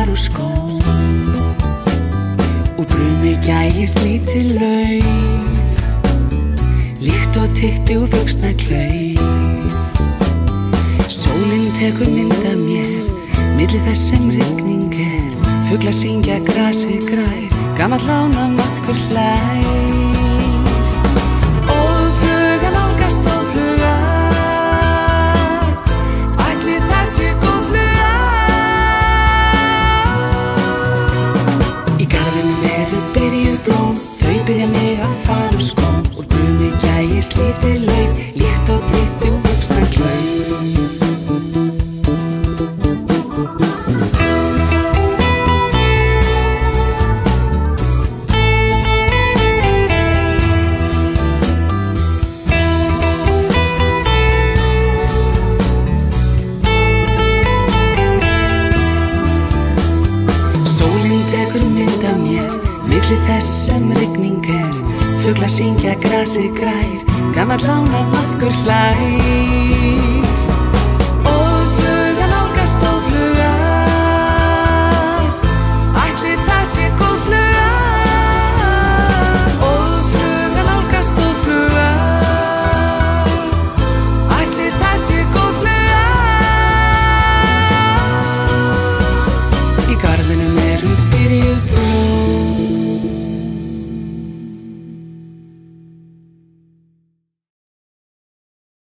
far úr skóm. Úr brumi gægist lítil lauf, líkt og typpi úr buxna klauf. Sólin tekur mynd af mér, milli þess sem rigning er. Fuglar syngja, grasið grær, gamall ánamaðkur hlær. Óðfluga nálgast óðfluga, ætli það sé góð fluga. Í garðinum eru byrjuð blóm, þau biðja mig að fara úr skóm. Úr brumi gægist lítil lauf, líkt og typpi úr buxna klauf. Milli þess sem rigning er, fuglar syngja, grasið grær, gamall ánamaðkur hlær.